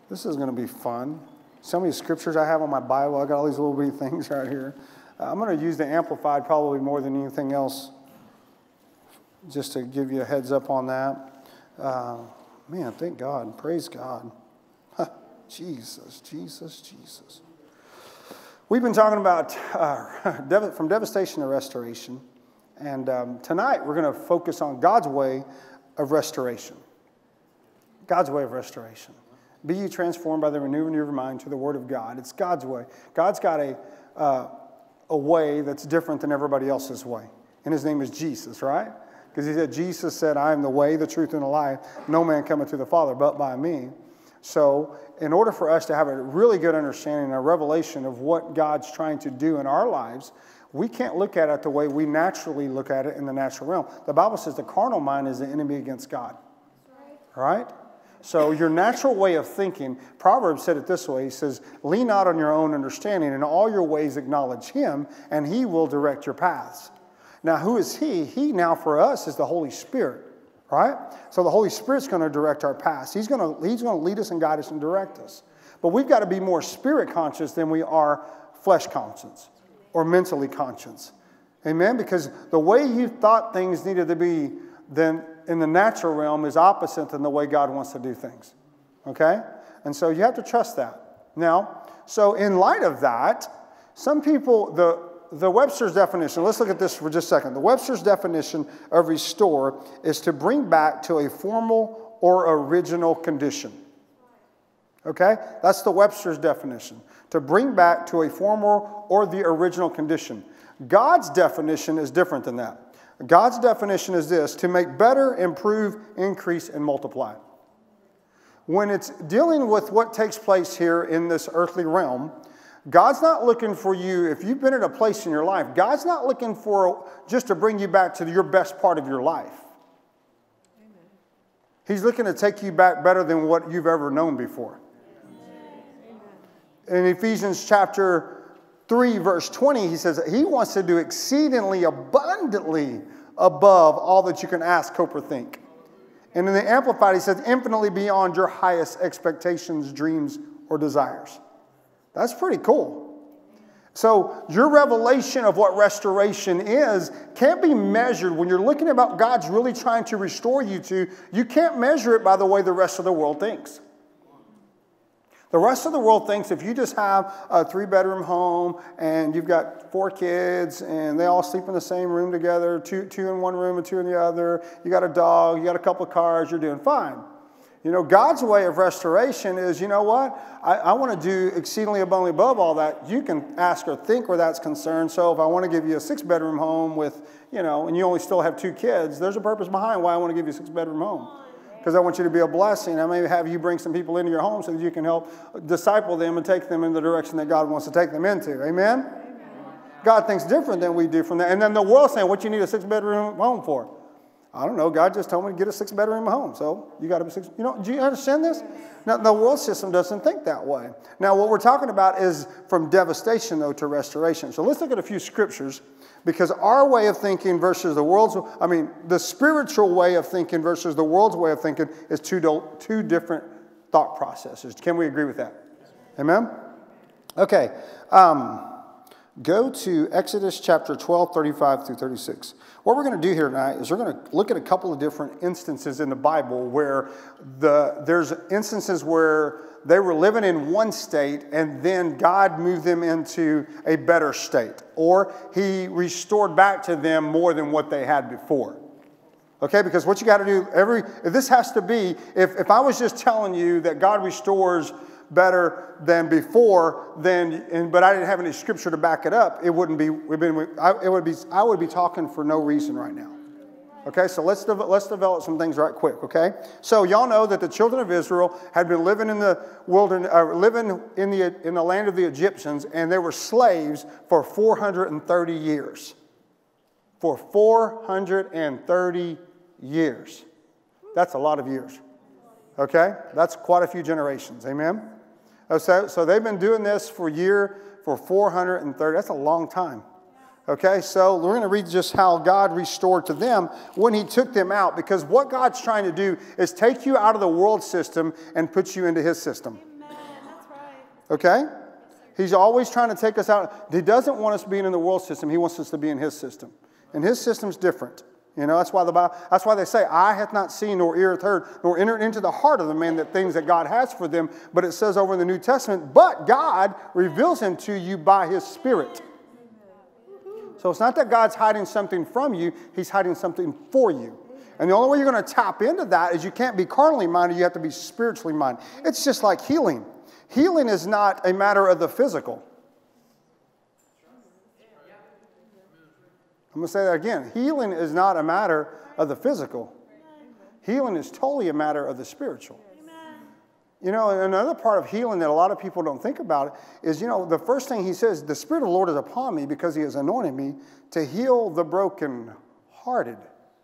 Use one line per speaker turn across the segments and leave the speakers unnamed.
This is going to be fun. Some of these scriptures I have on my Bible, I got all these little bitty things right here. I'm going to use the Amplified probably more than anything else, just to give you a heads up on that. Man, thank God. Praise God. Jesus, Jesus, Jesus. We've been talking about from devastation to restoration. And tonight we're going to focus on God's way of restoration. God's way of restoration. Be ye transformed by the renewing of your mind to the Word of God. It's God's way. God's got a way that's different than everybody else's way. And His name is Jesus, right? Because He said, Jesus said, I am the way, the truth, and the life. No man cometh to the Father but by me. So in order for us to have a really good understanding and a revelation of what God's trying to do in our lives, we can't look at it the way we naturally look at it in the natural realm. The Bible says the carnal mind is the enemy against God. Right? So your natural way of thinking, Proverbs said it this way. He says, lean not on your own understanding. In all your ways acknowledge Him, and He will direct your paths. Now, who is He? He now for us is the Holy Spirit. Right? So the Holy Spirit's going to direct our paths. He's going to lead us and guide us and direct us. But we've got to be more spirit conscious than we are flesh conscious or mentally conscious. Amen? Because the way you thought things needed to be then in the natural realm is opposite than the way God wants to do things. Okay? And so you have to trust that. Now, so in light of that, some people, the Webster's definition, let's look at this for just a second. The Webster's definition of restore is to bring back to a formal or original condition. Okay? That's the Webster's definition. To bring back to a formal or the original condition. God's definition is different than that. God's definition is this: to make better, improve, increase, and multiply. When it's dealing with what takes place here in this earthly realm, God's not looking for you, if you've been at a place in your life, God's not looking for just to bring you back to your best part of your life. Amen. He's looking to take you back better than what you've ever known before. Amen. In Ephesians chapter 3, verse 20, he says that He wants to do exceedingly abundantly above all that you can ask, hope, or think. And in the Amplified, he says, infinitely beyond your highest expectations, dreams, or desires. That's pretty cool. So your revelation of what restoration is can't be measured when you're looking at what God's really trying to restore you to. You can't measure it by the way the rest of the world thinks. The rest of the world thinks if you just have a 3-bedroom home and you've got 4 kids and they all sleep in the same room together, two in one room and 2 in the other, you got a dog, you got a couple of cars, you're doing fine. You know, God's way of restoration is, you know what? I want to do exceedingly abundantly above all that. You can ask or think where that's concerned. So if I want to give you a 6-bedroom home with, you know, and you only still have 2 kids, there's a purpose behind why I want to give you a 6-bedroom home. Because I want you to be a blessing. I may have you bring some people into your home so that you can help disciple them and take them in the direction that God wants to take them into. Amen? Amen. God thinks different than we do from that. And then the world's saying, what you need a 6-bedroom home for? I don't know. God just told me to get a 6-bedroom home. So you got to be 6. You know, do you understand this? Now, the world system doesn't think that way. Now, what we're talking about is from devastation, though, to restoration. So let's look at a few scriptures. Because our way of thinking versus the spiritual way of thinking versus the world's way of thinking is two different thought processes. Can we agree with that? Amen? Okay. Go to Exodus chapter 12, 35 through 36. What we're going to do here tonight is we're going to look at a couple of different instances in the Bible where there's instances where they were living in one state and then God moved them into a better state. Or He restored back to them more than what they had before. Okay, because what you got to do, this has to be, if I was just telling you that God restores better than before, but I didn't have any scripture to back it up, I would be talking for no reason right now. Okay, so let's develop some things right quick, okay? So y'all know that the children of Israel had been living in the wilderness, living in the land of the Egyptians, and they were slaves for 430 years. For 430 years. That's a lot of years. Okay? That's quite a few generations. Amen? So they've been doing this for 430. That's a long time. Okay, so we're going to read just how God restored to them when He took them out. Because what God's trying to do is take you out of the world system and put you into His system. Amen. Okay? He's always trying to take us out. He doesn't want us being in the world system. He wants us to be in his system. And his system's different. You know, that's why they say, eye hath not seen, nor ear hath heard, nor entered into the heart of the man that things that God has for them. But it says over in the New Testament, but God reveals him to you by his Spirit. So it's not that God's hiding something from you. He's hiding something for you. And the only way you're going to tap into that is you can't be carnally minded. You have to be spiritually minded. It's just like healing. Healing is not a matter of the physical. I'm going to say that again. Healing is not a matter of the physical. Healing is totally a matter of the spiritual. You know, another part of healing that a lot of people don't think about is, you know, the first thing he says, the Spirit of the Lord is upon me because he has anointed me to heal the brokenhearted.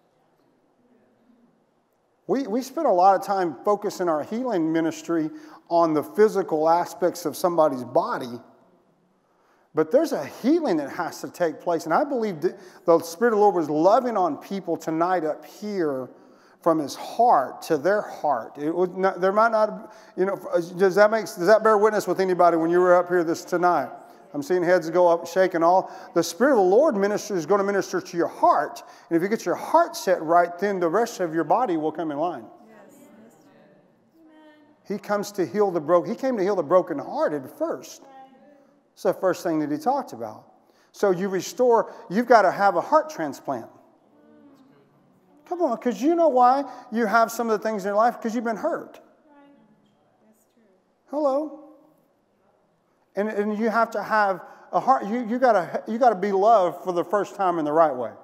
We spend a lot of time focusing our healing ministry on the physical aspects of somebody's body. But there's a healing that has to take place. And I believe the Spirit of the Lord was loving on people tonight up here from his heart to their heart. There might not, you know, does that bear witness with anybody when you were up here tonight? I'm seeing heads go up, shaking all. The Spirit of the Lord is going to minister to your heart. And if you get your heart set right, then the rest of your body will come in line. Yes. He comes to heal the broken. He came to heal the brokenhearted first. It's the first thing that he talked about. So you've got to have a heart transplant. Come on, because you know why you have some of the things in your life? Because you've been hurt. Hello. And you have to have a heart. You got to be loved for the first time in the right way.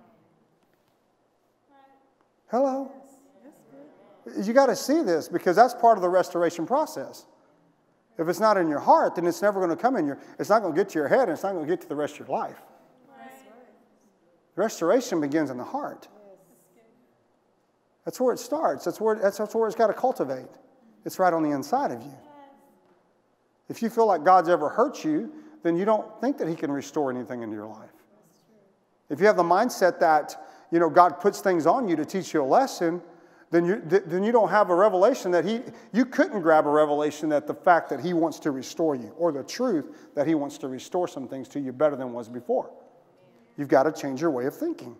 Hello. You got to see this because that's part of the restoration process. If it's not in your heart, then it's never going to come in it's not going to get to your head and it's not going to get to the rest of your life. Right. Restoration begins in the heart. That's where it starts. That's where it's got to cultivate. It's right on the inside of you. If you feel like God's ever hurt you, then you don't think that he can restore anything in your life. If you have the mindset that, you know, God puts things on you to teach you a lesson, then you don't have a revelation that you couldn't grab a revelation that the fact that he wants to restore you or the truth that he wants to restore some things to you better than was before. You've got to change your way of thinking.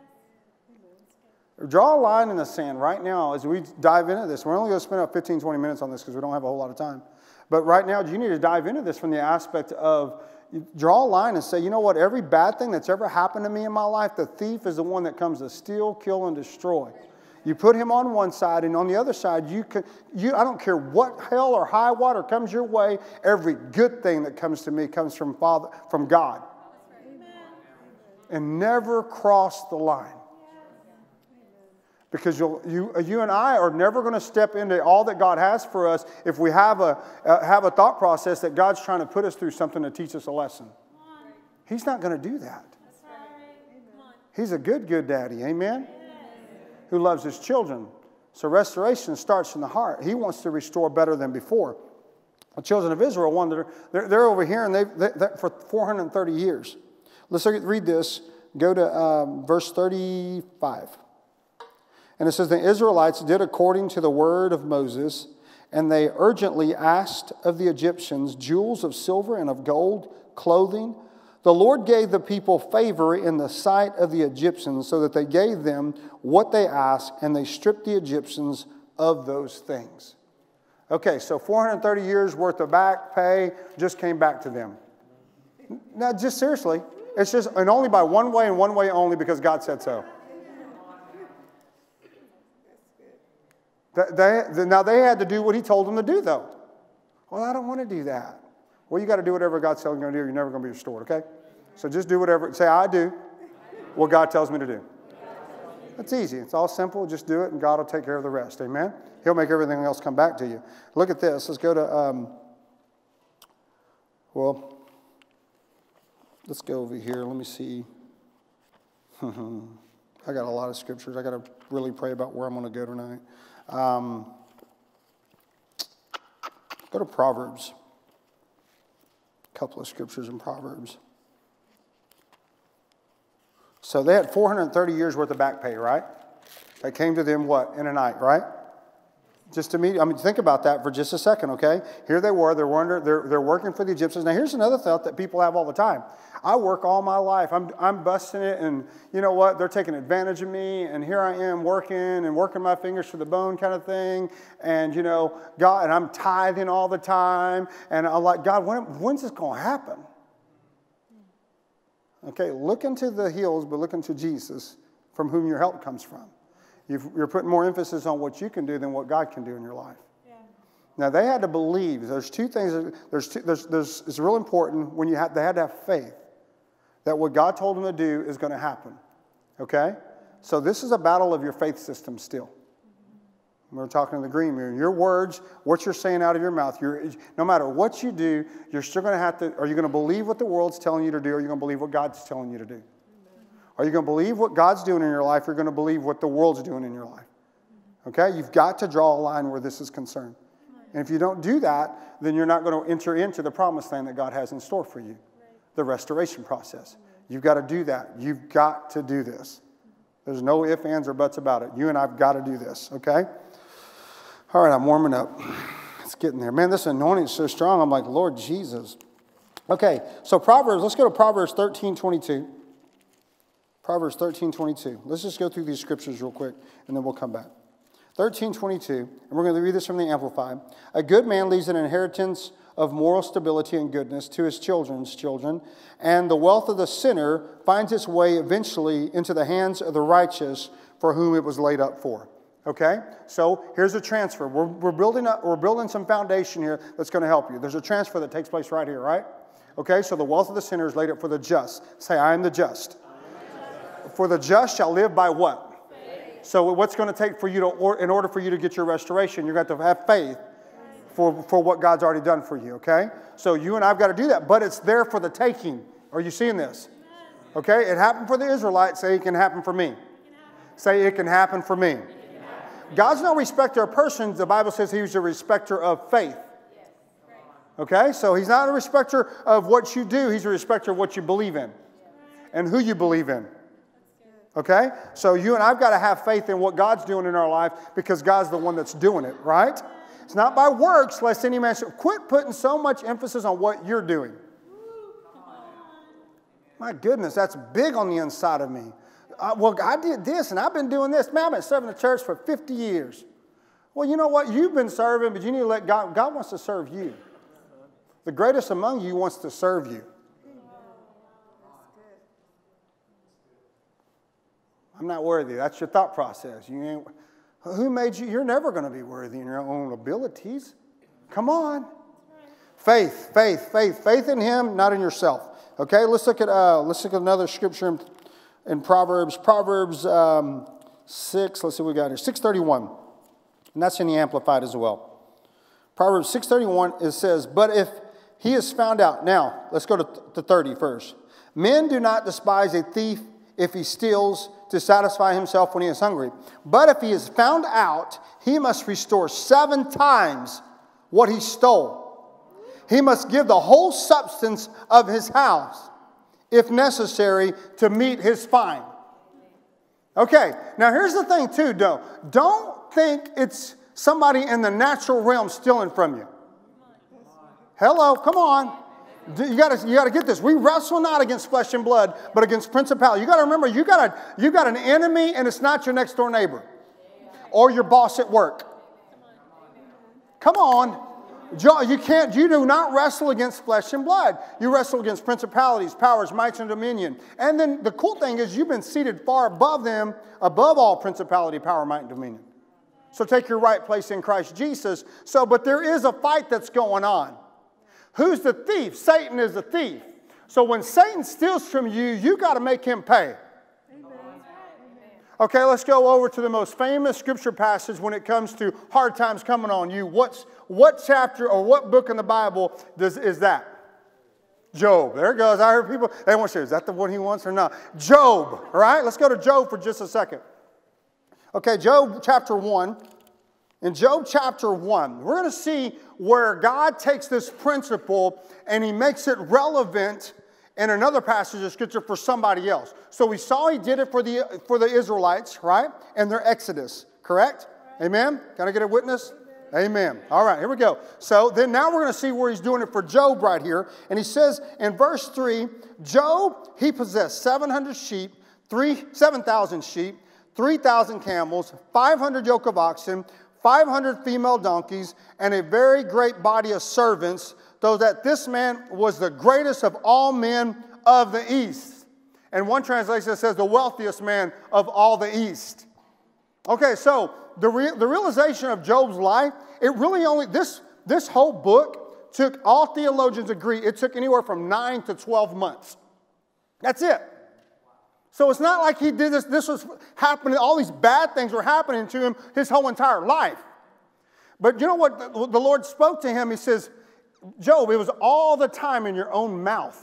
Draw a line in the sand right now as we dive into this. We're only going to spend about 15, 20 minutes on this because we don't have a whole lot of time. But right now, you need to dive into this from the aspect of draw a line and say, you know what, every bad thing that's ever happened to me in my life, the thief is the one that comes to steal, kill, and destroy. You put him on one side, and on the other side, I don't care what hell or high water comes your way, every good thing that comes to me comes from God. And never cross the line. Because you and I are never going to step into all that God has for us if we have a thought process that God's trying to put us through something to teach us a lesson. He's not going to do that. He's a good daddy, amen? Who loves his children. So restoration starts in the heart. He wants to restore better than before. The children of Israel wonder, they're over here and they're for 430 years. Let's read this. Go to verse 35. And it says, the Israelites did according to the word of Moses, and they urgently asked of the Egyptians jewels of silver and of gold, clothing. The Lord gave the people favor in the sight of the Egyptians, so that they gave them what they asked, and they stripped the Egyptians of those things. Okay, so 430 years worth of back pay just came back to them. Now, just seriously, it's just, and only by one way and one way only because God said so. Now, they had to do what he told them to do, though. Well, I don't want to do that. Well, you got to do whatever God's telling you to do. You're never going to be restored, okay? So just do whatever. Say, I do what God tells me to do. That's easy. It's all simple. Just do it, and God will take care of the rest. Amen? He'll make everything else come back to you. Look at this. Let's go to, let's go over here. Let me see. I got a lot of scriptures. I got to really pray about where I'm going to go tonight. Go to Proverbs. A couple of scriptures in Proverbs. So they had 430 years worth of back pay, right? That came to them what? In a night, right? Just to meet, I mean, think about that for just a second, okay? Here they were, they're working for the Egyptians. Now, here's another thought that people have all the time. I work all my life. I'm busting it, and you know what? They're taking advantage of me, and here I am working my fingers to the bone kind of thing. And, you know, God, and I'm tithing all the time. And I'm like, God, when's this going to happen? Okay, look into the hills, but look into Jesus, from whom your help comes from. You're putting more emphasis on what you can do than what God can do in your life. Yeah. Now, they had to believe. There's two things. It's real important when they had to have faith that what God told them to do is going to happen. Okay? So this is a battle of your faith system still. We're talking in the green room. Your words, what you're saying out of your mouth, no matter what you do, you're still going to have to, are you going to believe what the world's telling you to do, or are you going to believe what God's telling you to do? Are you going to believe what God's doing in your life, or are you going to believe what the world's doing in your life? Okay? You've got to draw a line where this is concerned. And if you don't do that, then you're not going to enter into the promised land that God has in store for you, the restoration process. You've got to do that. You've got to do this. There's no ifs, ands, or buts about it. You and I've got to do this, okay? All right, I'm warming up. It's getting there. Man, this anointing is so strong. I'm like, Lord Jesus. Okay, so Proverbs, let's go to Proverbs 13:22. Proverbs 13:22. Let's just go through these scriptures real quick, and then we'll come back. 13:22, and we're going to read this from the Amplified. A good man leaves an inheritance of moral stability and goodness to his children's children, and the wealth of the sinner finds its way eventually into the hands of the righteous for whom it was laid up for. Okay? So here's a transfer. We're building some foundation here that's going to help you. There's a transfer that takes place right here, right? Okay, so the wealth of the sinner is laid up for the just. Say, I am the just. For the just shall live by what? Faith. So what's going to take for you in order for you to get your restoration, you're going to have faith for what God's already done for you, okay? So you and I have got to do that, but it's there for the taking. Are you seeing this? Okay, it happened for the Israelites. Say it can happen for me. Say it can happen for me. God's no respecter of persons. The Bible says he's a respecter of faith. Okay, so he's not a respecter of what you do. He's a respecter of what you believe in and who you believe in. Okay? So you and I've got to have faith in what God's doing in our life because God's the one that's doing it, right? It's not by works, lest any man should. Quit putting so much emphasis on what you're doing. My goodness, that's big on the inside of me. Well, I did this and I've been doing this. Man, I've been serving the church for 50 years. Well, you know what? You've been serving, but you need to let God. God wants to serve you. The greatest among you wants to serve you. I'm not worthy. That's your thought process. Who made you? You're never going to be worthy in your own abilities. Come on. Faith in Him, not in yourself. Okay, let's look at another scripture in Proverbs. Proverbs 6. Let's see what we got here. 6:31, and that's in the Amplified as well. Proverbs 6:31. It says, "But if he is found out." Now let's go to 30 first. "Men do not despise a thief if he steals to satisfy himself when he is hungry. But if he is found out, he must restore 7 times what he stole. He must give the whole substance of his house, if necessary, to meet his fine." Okay, now here's the thing too, though. Don't think it's somebody in the natural realm stealing from you. Hello, come on. You got to get this. We wrestle not against flesh and blood, but against principality. You got to remember, you got an enemy, and it's not your next door neighbor or your boss at work. Come on. You do not wrestle against flesh and blood. You wrestle against principalities, powers, mights, and dominion. And then the cool thing is you've been seated far above them, above all principality, power, might, and dominion. So take your right place in Christ Jesus. But there is a fight that's going on. Who's the thief? Satan is the thief. So when Satan steals from you, you got to make him pay. Amen. Okay, let's go over to the most famous scripture passage when it comes to hard times coming on you. What chapter or what book in the Bible is that? Job. There it goes. I heard people, they want to say, is that the one he wants or not? Job. All right, let's go to Job for just a second. Okay, Job chapter 1. In Job chapter 1, we're going to see where God takes this principle and he makes it relevant in another passage of scripture for somebody else. So we saw he did it for the Israelites, right? And their exodus, correct? Right. Amen? Can I get a witness? Amen. All right, here we go. So then now we're going to see where he's doing it for Job right here. And he says in verse 3, Job, he possessed 700 sheep, 7,000 sheep, 3,000 camels, 500 yoke of oxen, 500 female donkeys, and a very great body of servants, so that this man was the greatest of all men of the East. And one translation says the wealthiest man of all the East. Okay, so the realization of Job's life, it really only, this whole book took, all theologians agree, it took anywhere from 9 to 12 months. That's it. So it's not like he did this was happening, all these bad things were happening to him his whole entire life. But you know what? The Lord spoke to him. He says, Job, it was all the time in your own mouth.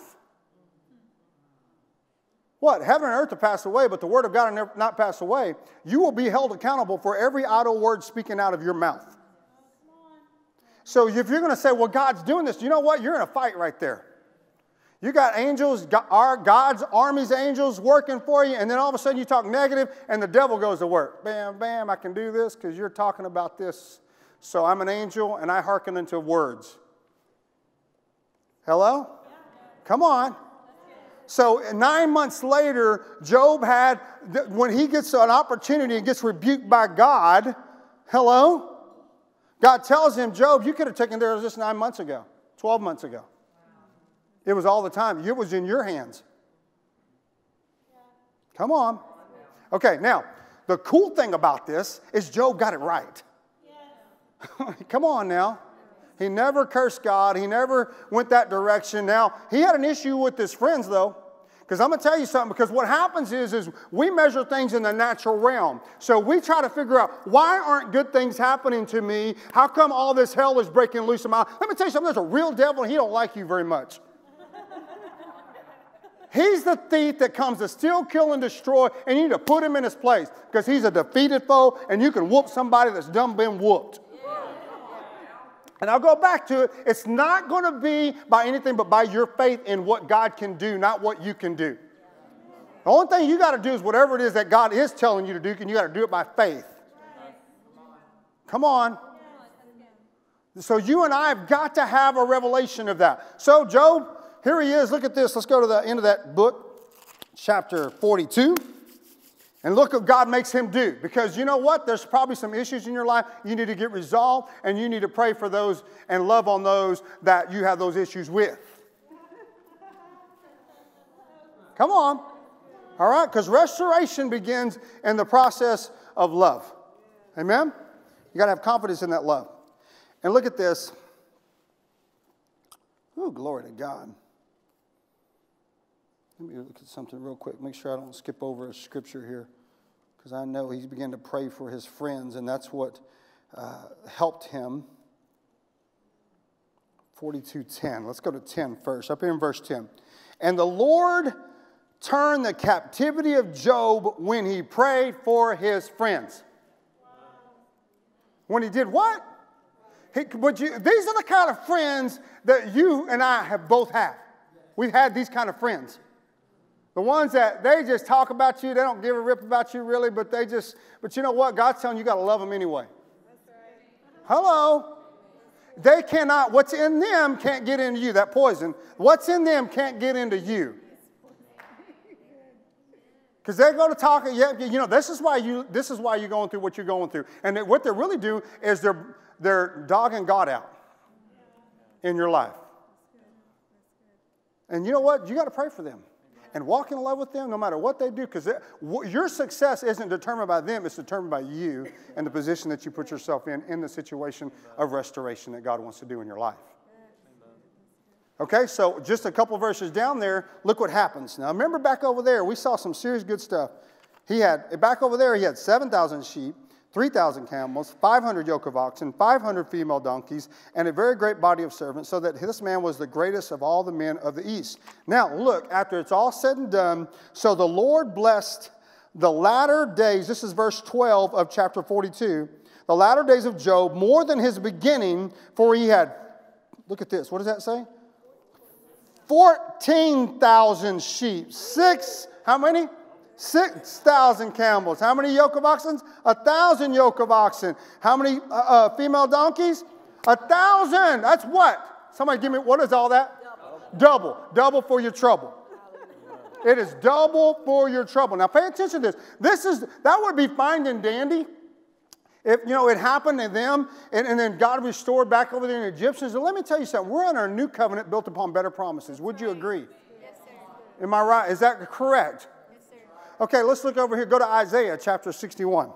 What? Heaven and earth will pass away, but the word of God will not pass away. You will be held accountable for every idle word speaking out of your mouth. So if you're going to say, well, God's doing this, you know what? You're in a fight right there. You got angels, God's army's angels working for you, and then all of a sudden you talk negative, and the devil goes to work. Bam, bam, I can do this because you're talking about this. So I'm an angel, and I hearken unto words. Hello? Come on. So 9 months later, Job had, when he gets an opportunity and gets rebuked by God, hello? God tells him, Job, you could have taken care of this 9 months ago, 12 months ago. It was all the time. It was in your hands. Come on. Okay, now, the cool thing about this is Job got it right. Come on now. He never cursed God. He never went that direction. Now, he had an issue with his friends, though. Because I'm going to tell you something. Because what happens is we measure things in the natural realm. So we try to figure out, why aren't good things happening to me? How come all this hell is breaking loose in my life? Let me tell you something. There's a real devil, and he don't like you very much. He's the thief that comes to steal, kill, and destroy, and you need to put him in his place because he's a defeated foe, and you can whoop somebody that's done been whooped. And I'll go back to it. It's not going to be by anything but by your faith in what God can do, not what you can do. The only thing you got to do is whatever it is that God is telling you to do, and you got to do it by faith. Come on. So you and I have got to have a revelation of that. So Job, here he is. Look at this. Let's go to the end of that book, chapter 42. And look what God makes him do. Because you know what? There's probably some issues in your life you need to get resolved. And you need to pray for those and love on those that you have those issues with. Come on. All right? Because restoration begins in the process of love. Amen? You got to have confidence in that love. And look at this. Oh, glory to God. Let me look at something real quick. Make sure I don't skip over a scripture here. Because I know he began to pray for his friends, and that's what helped him. 42:10. Let's go to 10 first. Up here in verse 10. And the Lord turned the captivity of Job when he prayed for his friends. When he did what? These are the kind of friends that you and I have both had. We've had these kind of friends. The ones that they just talk about you, they don't give a rip about you really, but you know what? God's telling you, you got to love them anyway. That's right. Hello. They cannot, what's in them can't get into you, that poison. What's in them can't get into you. Because they're going to talk, you know, this is why you're going through what you're going through. And what they really do is they're dogging God out in your life. And you know what? You got to pray for them. And walk in love with them no matter what they do. Because your success isn't determined by them. It's determined by you and the position that you put yourself in the situation of restoration that God wants to do in your life. Okay, so just a couple verses down there, look what happens. Now remember back over there, we saw some serious good stuff. Back over there, he had 7,000 sheep, 3,000 camels, 500 yoke of oxen, 500 female donkeys, and a very great body of servants, so that this man was the greatest of all the men of the East. Now, look, after it's all said and done, so the Lord blessed the latter days, this is verse 12 of chapter 42, the latter days of Job more than his beginning, for he had, look at this, what does that say? 14,000 sheep, how many? 6,000 camels. How many yoke of oxen? 1,000 yoke of oxen. How many female donkeys? 1,000. That's what? Somebody give me, what is all that? Double. Double for your trouble. It is double for your trouble. Now pay attention to this. That would be fine and dandy if, it happened to them and then God restored back over there in the Egyptians. And let me tell you something. We're under a new covenant built upon better promises. Would you agree?
Yes, sir.
Am I right? Is that correct?
Yes, sir.
Okay, let's look over here. Go to Isaiah chapter 61.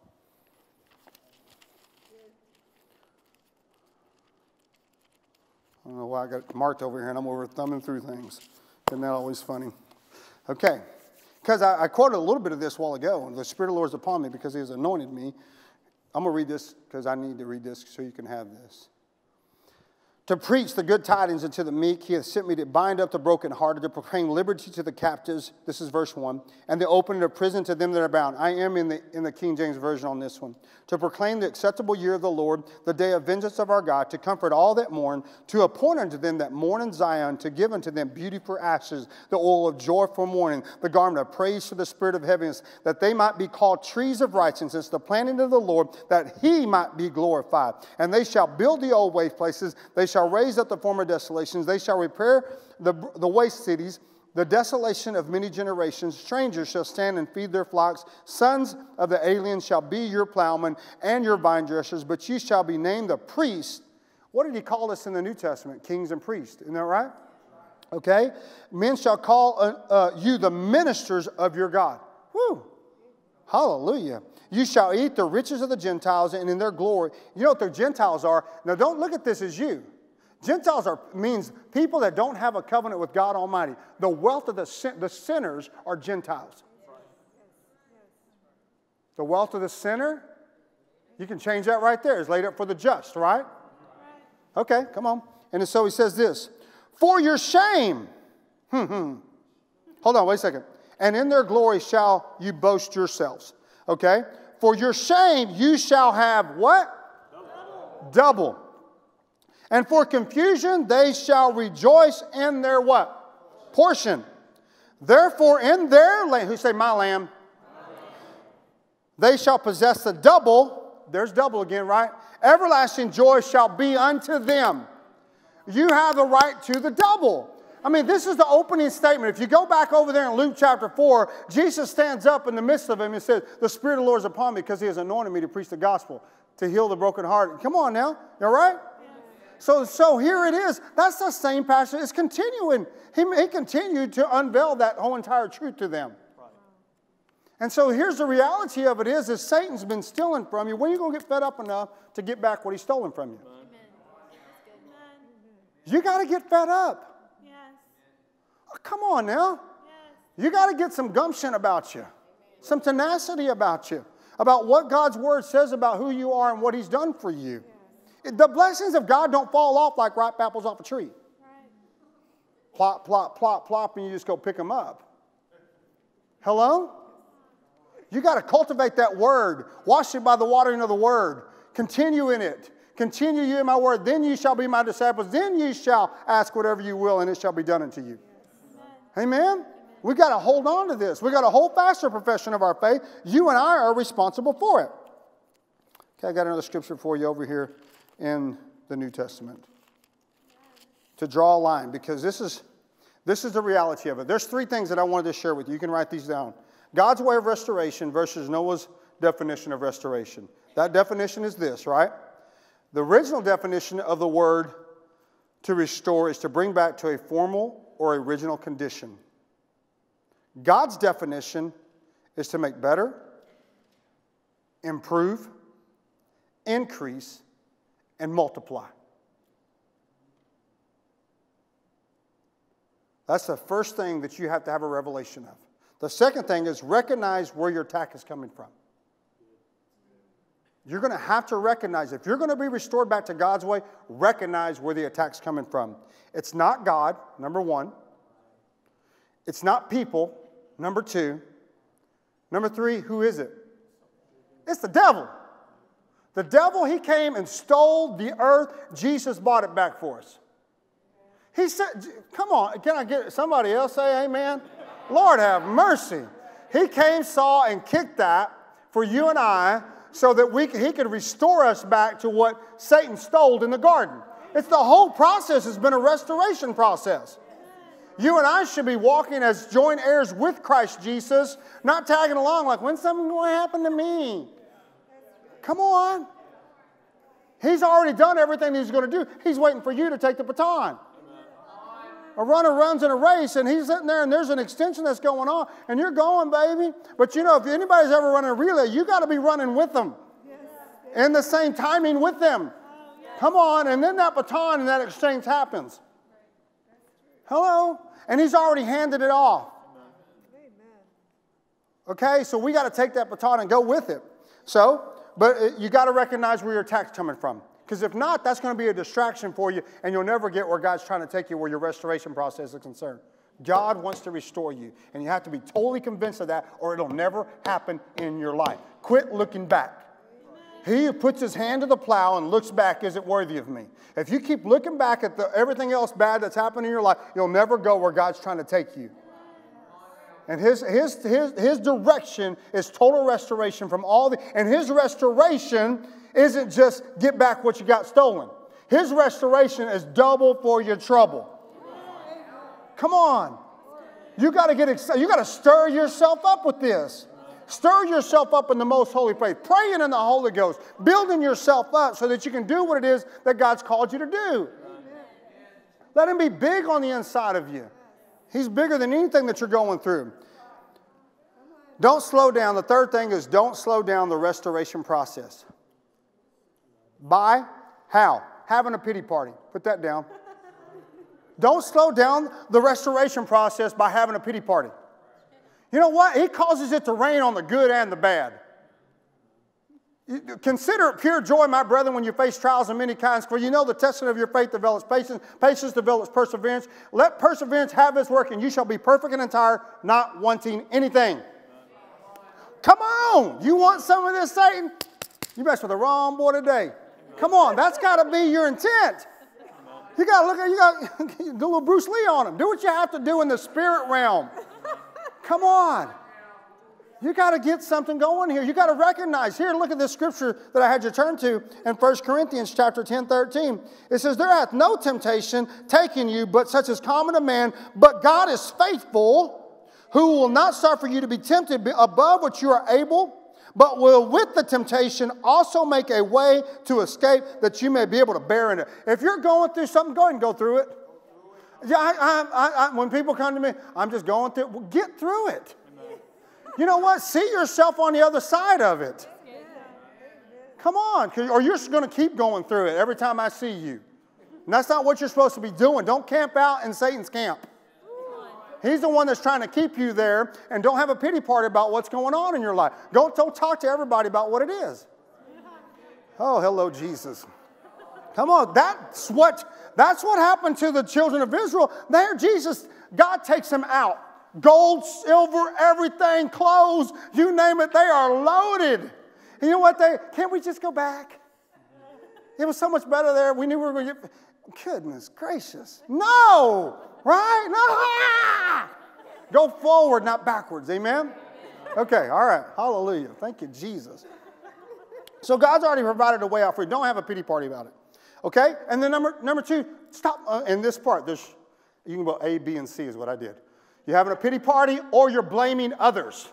I don't know why I got it marked over here and I'm over thumbing through things. Isn't that always funny? Okay, because I quoted a little bit of this a while ago. The Spirit of the Lord is upon me because He has anointed me. I'm going to read this because I need to read this so you can have this. To preach the good tidings unto the meek, He hath sent me to bind up the brokenhearted, to proclaim liberty to the captives. This is verse 1. And the opening of prison to them that are bound. I am in the King James Version on this one. To proclaim the acceptable year of the Lord, the day of vengeance of our God, to comfort all that mourn, to appoint unto them that mourn in Zion, to give unto them beauty for ashes, the oil of joy for mourning, the garment of praise for the spirit of heaviness, that they might be called trees of righteousness, the planting of the Lord, that He might be glorified. And they shall build the old waste places, they shall raise up the former desolations, they shall repair the waste cities, the desolation of many generations. Strangers shall stand and feed their flocks. Sons of the aliens shall be your plowmen and your vine dressers, but ye shall be named the priests. What did He call us in the New Testament? Kings and priests. Isn't that right? Okay. Men shall call you the ministers of your God. Woo. Hallelujah. You shall eat the riches of the Gentiles, and in their glory. You know what the Gentiles are? Now don't look at this as you. Gentiles means people that don't have a covenant with God Almighty. The wealth of the sinners are Gentiles. The wealth of the sinner, you can change that right there. It's laid up for the just, right? Okay, come on. And so he says this. For your shame. Hold on, wait a second. And in their glory shall you boast yourselves. Okay? For your shame you shall have what? Double. And for confusion they shall rejoice in their what? Portion. Therefore in their land, who say my lamb? They shall possess the double. There's double again, right? Everlasting joy shall be unto them. You have the right to the double. I mean, this is the opening statement. If you go back over there in Luke chapter 4, Jesus stands up in the midst of him and says, the Spirit of the Lord is upon me because He has anointed me to preach the gospel, to heal the brokenhearted. Come on now. You all right? So here it is. That's the same passion. It's continuing. He continued to unveil that whole entire truth to them. Right. And so here's the reality of it is Satan's been stealing from you. When are you going to get fed up enough to get back what he's stolen from you? Amen. You got to get fed up.
Yes.
Oh, come on now. Yes. You got to get some gumption about you. Some tenacity about you. About what God's Word says about who you are and what He's done for you. The blessings of God don't fall off like ripe apples off a tree. Right. Plop, plop, plop, plop, and you just go pick them up. Hello? You got to cultivate that word. Wash it by the watering of the word. Continue in it. Continue you in my word. Then you shall be my disciples. Then you shall ask whatever you will, and it shall be done unto you. Yes. Amen? We got to hold on to this. We got to hold fast to the profession of our faith. You and I are responsible for it. Okay, I got another scripture for you over here in the New Testament to draw a line, because this is the reality of it. There's three things that I wanted to share with you. You can write these down. God's way of restoration versus Noah's definition of restoration. That definition is this, right? The original definition of the word to restore is to bring back to a formal or original condition. God's definition is to make better, improve, increase, and multiply. That's the first thing that you have to have a revelation of. The second thing is recognize where your attack is coming from. You're going to have to recognize, if you're going to be restored back to God's way, recognize where the attack's coming from. It's not God, number one. It's not people, number two. Number three, who is it? It's the devil. The devil, he came and stole the earth. Jesus bought it back for us. He said, come on, can I get somebody else say amen? Lord have mercy. He came, saw, and kicked that for you and I so that he could restore us back to what Satan stole in the garden. It's the whole process has been a restoration process. You and I should be walking as joint heirs with Christ Jesus, not tagging along like, when's something going to happen to me? Come on. He's already done everything he's going to do. He's waiting for you to take the baton. A runner runs in a race, and he's sitting there, and there's an extension that's going on, and you're going, baby. But you know, if anybody's ever running a relay, you got to be running with them. In the same timing with them. Come on, and then that baton and that exchange happens. Hello? And he's already handed it off. Okay, so we got to take that baton and go with it. So, but you got to recognize where your attack's coming from. Because if not, that's going to be a distraction for you, and you'll never get where God's trying to take you, where your restoration process is concerned. God wants to restore you, and you have to be totally convinced of that, or it'll never happen in your life. Quit looking back. He who puts his hand to the plow and looks back isn't worthy of me. If you keep looking back at everything else bad that's happened in your life, you'll never go where God's trying to take you. And his direction is total restoration from and his restoration isn't just get back what you got stolen. His restoration is double for your trouble. Come on. You got to get excited. You got to stir yourself up with this. Stir yourself up in the most holy faith. Praying in the Holy Ghost. Building yourself up so that you can do what it is that God's called you to do. Let him be big on the inside of you. He's bigger than anything that you're going through. Don't slow down. The third thing is don't slow down the restoration process. By how? Having a pity party. Put that down. Don't slow down the restoration process by having a pity party. You know what? He causes it to rain on the good and the bad. Consider it pure joy, my brethren, when you face trials of many kinds, for you know the testing of your faith develops patience. Patience develops perseverance. Let perseverance have its work, and you shall be perfect and entire, not wanting anything. Come on. You want some of this, Satan? You messed with the wrong boy today. Come on. That's got to be your intent. You got to look at, you got to do a little Bruce Lee on him. Do what you have to do in the spirit realm. Come on. You got to get something going here. You got to recognize. Here, look at this scripture that I had you turn to in 1 Corinthians chapter 10, 13. It says, there hath no temptation taken you, but such as common to man. But God is faithful, who will not suffer you to be tempted above what you are able, but will with the temptation also make a way to escape that you may be able to bear in it. If you're going through something, go ahead and go through it. Yeah, when people come to me, I'm just going through it. Well, get through it. You know what? See yourself on the other side of it. Come on, or you're just going to keep going through it every time I see you. And that's not what you're supposed to be doing. Don't camp out in Satan's camp. He's the one that's trying to keep you there, and don't have a pity party about what's going on in your life. Don't talk to everybody about what it is. Oh, hello, Jesus. Come on, that's what happened to the children of Israel. There, God takes them out. Gold, silver, everything, clothes, you name it, they are loaded. And you know what? Can't we just go back? It was so much better there. We knew we were going to get, goodness gracious. No, right? No. Go forward, not backwards. Amen? Okay, all right. Hallelujah. Thank you, Jesus. So God's already provided a way out for you. Don't have a pity party about it. Okay? And then number two, stop in this part. You can go A, B, and C is what I did. You're having a pity party or you're blaming others.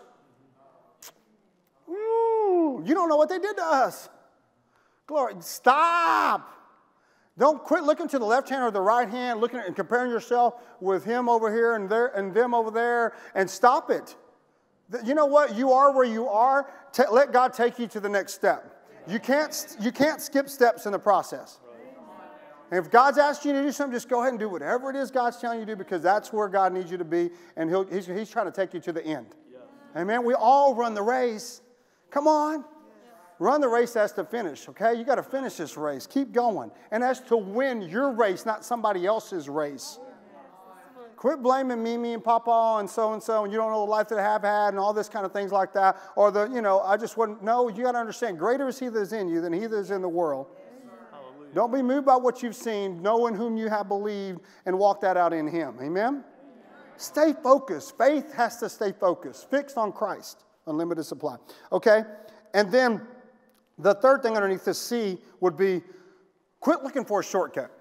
Ooh, you don't know what they did to us. Glory. Stop. Don't quit looking to the left hand or the right hand, looking at and comparing yourself with him over here and there and them over there, and stop it. You know what? You are where you are. Let God take you to the next step. You can't skip steps in the process. And if God's asked you to do something, just go ahead and do whatever it is God's telling you to do, because that's where God needs you to be, and He's trying to take you to the end. Yeah. Amen? We all run the race. Come on. Yeah. Run the race as to finish, okay? You got to finish this race. Keep going. And that's to win your race, not somebody else's race. Quit blaming me and Papa and so, and you don't know the life that I have had and all this kind of things like that. Or I just wouldn't. No, you got to understand, greater is He that is in you than he that is in the world. Don't be moved by what you've seen. Know in whom you have believed and walk that out in Him. Amen? Stay focused. Faith has to stay focused, fixed on Christ, unlimited supply. Okay? And then the third thing underneath this C would be quit looking for a shortcut.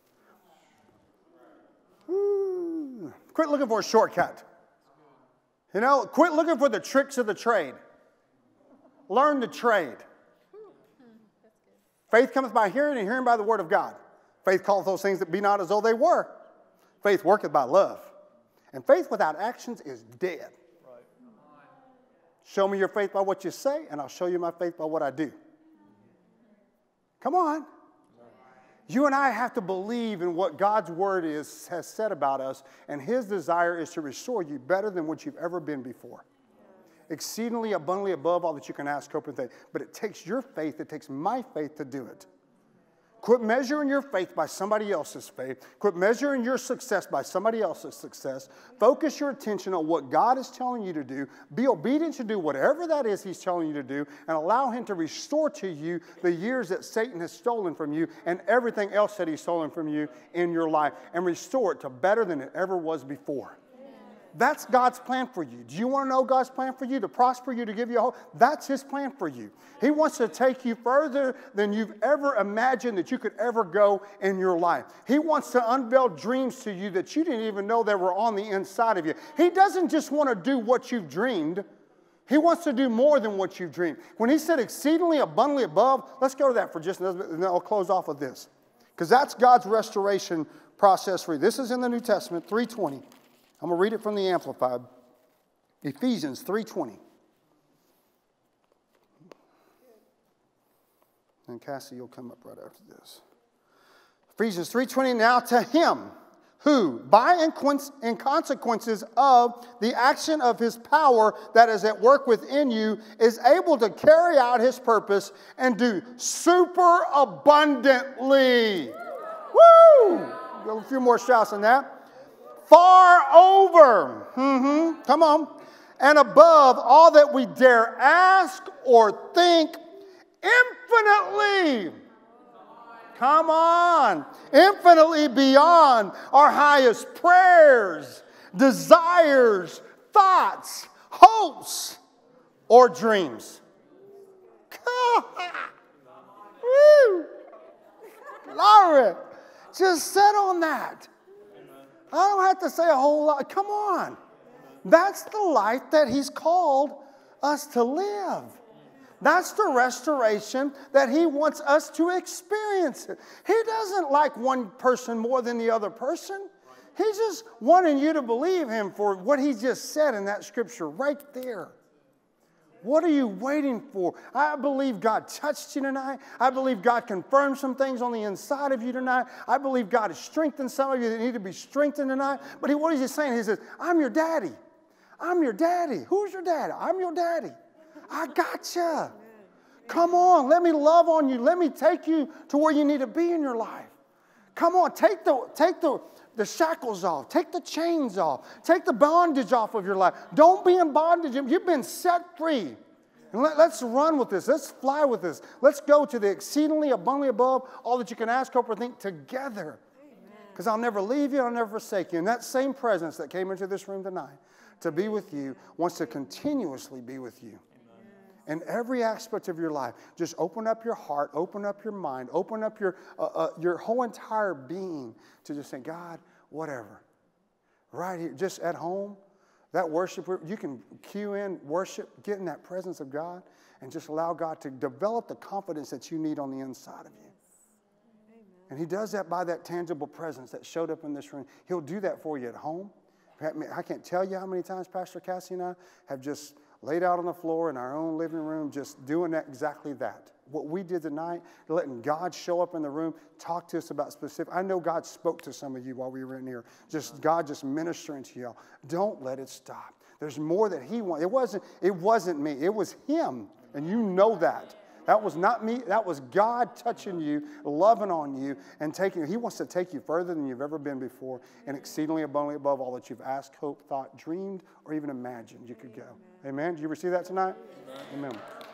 Quit looking for a shortcut. You know, quit looking for the tricks of the trade. Learn the trade. Faith cometh by hearing, and hearing by the word of God. Faith calleth those things that be not as though they were. Faith worketh by love. And faith without actions is dead. Show me your faith by what you say, and I'll show you my faith by what I do. Come on. You and I have to believe in what God's word has said about us, and his desire is to restore you better than what you've ever been before. Exceedingly abundantly above all that you can ask, hope, and think. But it takes your faith, it takes my faith to do it. Quit measuring your faith by somebody else's faith. Quit measuring your success by somebody else's success. Focus your attention on what God is telling you to do. Be obedient to do whatever that is he's telling you to do, and allow him to restore to you the years that Satan has stolen from you and everything else that he's stolen from you in your life, and restore it to better than it ever was before. That's God's plan for you. Do you want to know God's plan for you? To prosper you, to give you a hope? That's his plan for you. He wants to take you further than you've ever imagined that you could ever go in your life. He wants to unveil dreams to you that you didn't even know that were on the inside of you. He doesn't just want to do what you've dreamed. He wants to do more than what you've dreamed. When he said exceedingly abundantly above, let's go to that for just a minute, and then I'll close off with this. Because that's God's restoration process for you. This is in the New Testament, 3:20. I'm going to read it from the Amplified. Ephesians 3:20. And Cassie, you'll come up right after this. Ephesians 3:20, now to him who, by in consequences of the action of his power that is at work within you, is able to carry out his purpose and do super abundantly. Woo! A few more shouts than that. Far over, come on, and above all that we dare ask or think, infinitely, come on, infinitely beyond our highest prayers, desires, thoughts, hopes, or dreams. Woo! Glory. Just sit on that. I don't have to say a whole lot. Come on. That's the life that he's called us to live. That's the restoration that he wants us to experience. He doesn't like one person more than the other person. He's just wanting you to believe him for what he just said in that scripture right there. What are you waiting for? I believe God touched you tonight. I believe God confirmed some things on the inside of you tonight. I believe God has strengthened some of you that need to be strengthened tonight. But what is he saying? He says, I'm your daddy. I'm your daddy. Who's your daddy? I'm your daddy. I gotcha. Come on, let me love on you. Let me take you to where you need to be in your life. Come on, take the shackles off. Take the chains off. Take the bondage off of your life. Don't be in bondage. You've been set free. And let's run with this. Let's fly with this. Let's go to the exceedingly abundantly above all that you can ask, hope, or think together. Because I'll never leave you. I'll never forsake you. And that same presence that came into this room tonight to be with you wants to continuously be with you. In every aspect of your life, just open up your heart, open up your mind, open up your whole entire being to just say, God, whatever. Right here, just at home, that worship, you can cue in worship, get in that presence of God, and just allow God to develop the confidence that you need on the inside of you. Amen. And he does that by that tangible presence that showed up in this room. He'll do that for you at home. I can't tell you how many times Pastor Cassie and I have just laid out on the floor in our own living room, just doing exactly that. What we did tonight, letting God show up in the room, talk to us about specific. I know God spoke to some of you while we were in here. God just ministering to y'all. Don't let it stop. There's more that he wants. It wasn't me. It was him. And you know that. That was not me. That was God touching you, loving on you, and taking you. He wants to take you further than you've ever been before, and exceedingly abundantly above all that you've asked, hoped, thought, dreamed, or even imagined you could go. Amen. Did you receive that tonight? Amen.